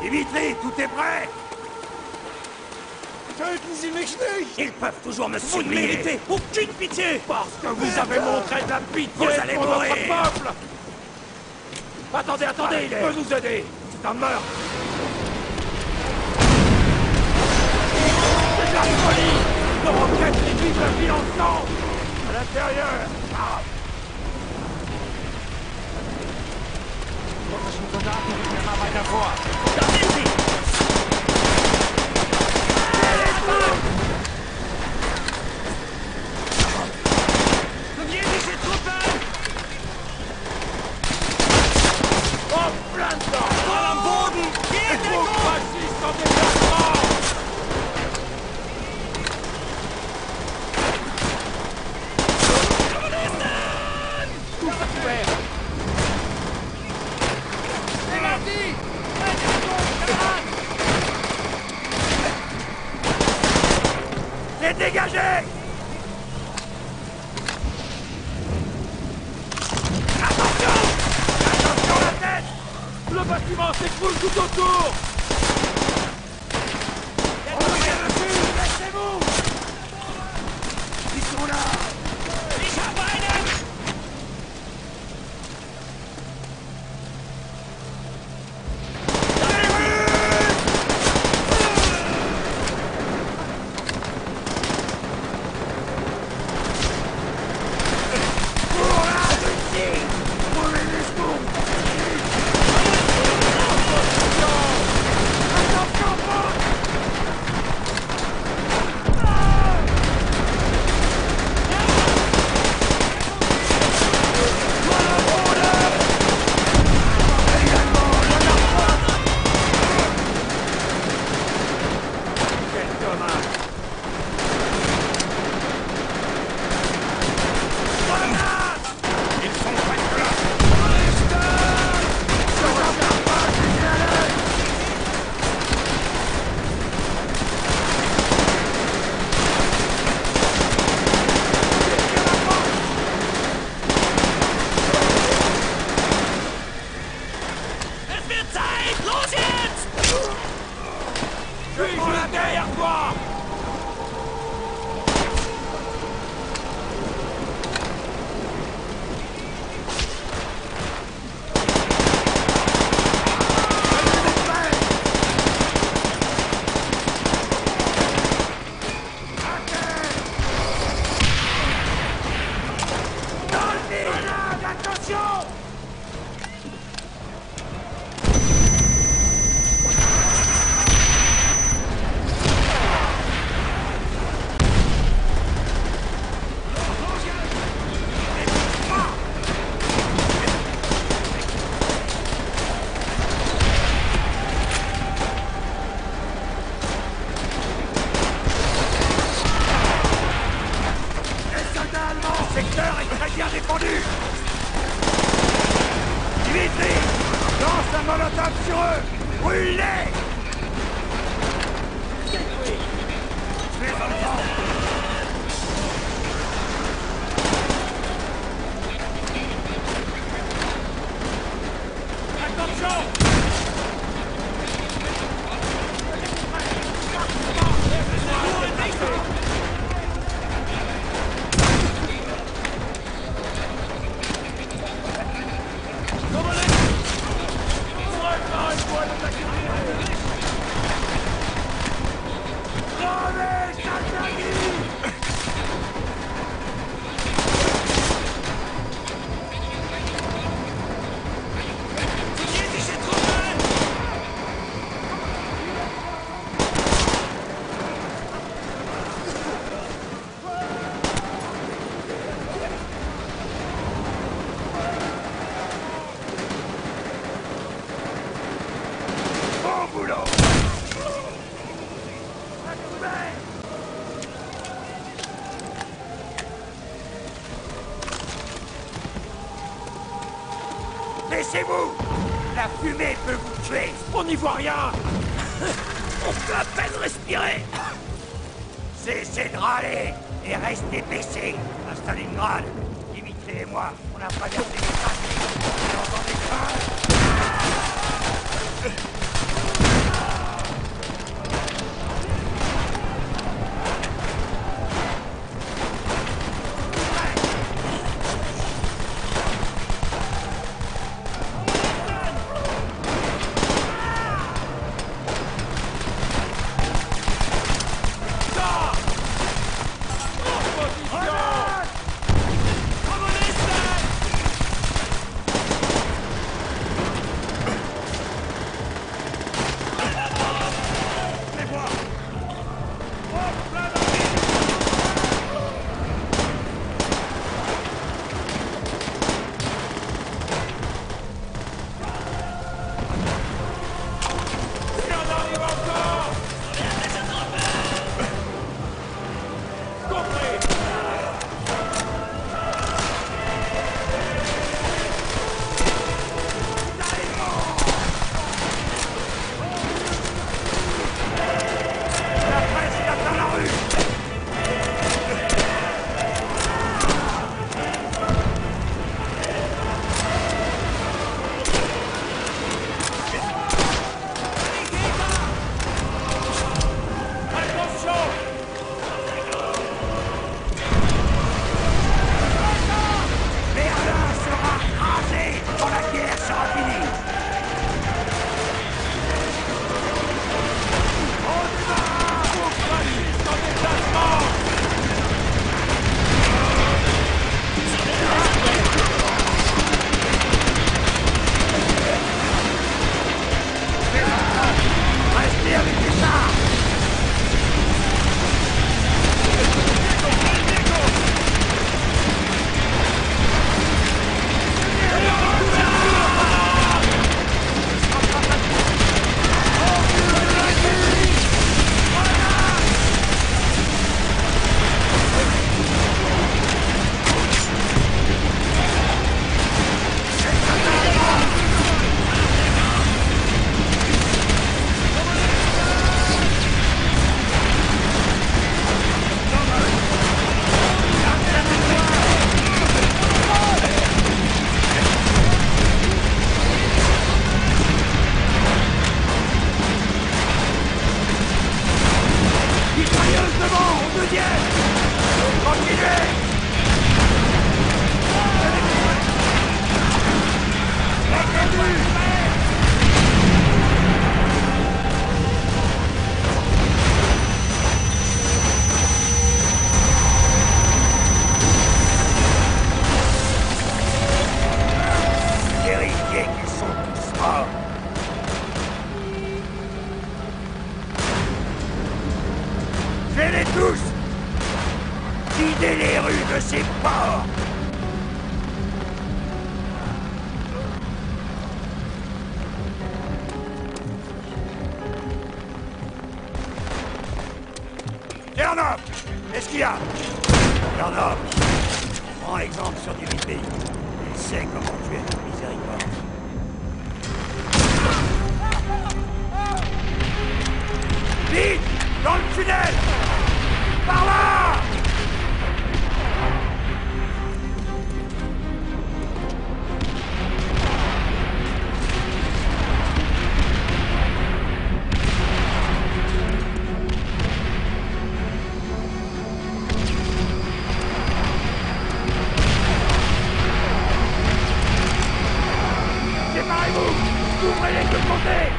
Dimitri, tout est prêt? Ils peuvent toujours me Vous ne supplier. méritez aucune pitié! Parce que vous avez montré de la pitié Vous allez pour mourir. notre peuple. Attendez, il peut nous aider. C'est un meurtre. C'est de la folie. Nos roquettes qui vivent la ville ensemble. À l'intérieur. Ah. Russischen Soldaten rücken immer weiter vor. Da sind sie! Sowjetische Truppen! Oh, plein dedans. Voll am Boden! Geht Vous der fascistes en déplacement. Tout couvert. C'est parti! Les dégager! Attention! Attention la tête! Le bâtiment s'écroule tout autour. Laissez-vous! Ils sont là! Ich hab einen! Pour la Russie! Pour les escours! Attention, Franck! Quel dommage. Ils sont près de là! Je regarde pas, je suis à l'œil! Es wird Zeit! Los jetzt! Je suis juste derrière toi. Malade, attention! Les soldats allemands au secteur est très bien défendu! Dimitri! Lance un molotov sur eux! Brûle-les! Tuez enfants! Attention. Crevez, Saint-Denis! Sowjetische Truppen! Bon boulot! Laissez-vous! La fumée peut vous tuer! On n'y voit rien. On peut à peine respirer! Cessez de râler et restez baissés! À Stalingrad, Dimitri et moi, on a traversé les trafics. Vous entendez pas? tous! Videz les rues de ces porcs! Ternop! Qu'est-ce qu'il y a? Ternop! Prends exemple sur du pays. Il sait comment tuer toute miséricorde. Vite! Dans le tunnel! Par là! Séparez-vous! Ouvrez les deux côtés!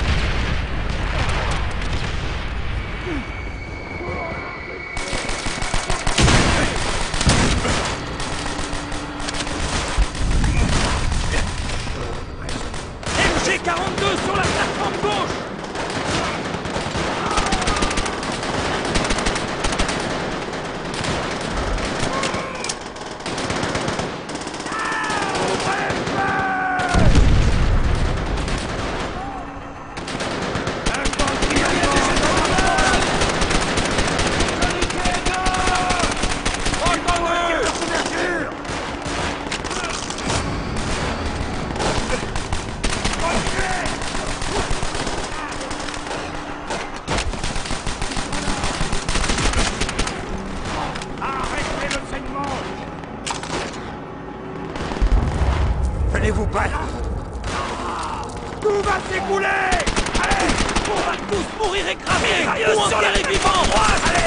MG42 sur la plateforme gauche! Tenez-vous pas là! Tout va s'écouler! Allez! On va tous mourir écrasés! Mitrailleuse Ou sur la enterrés vivants! droite! Allez!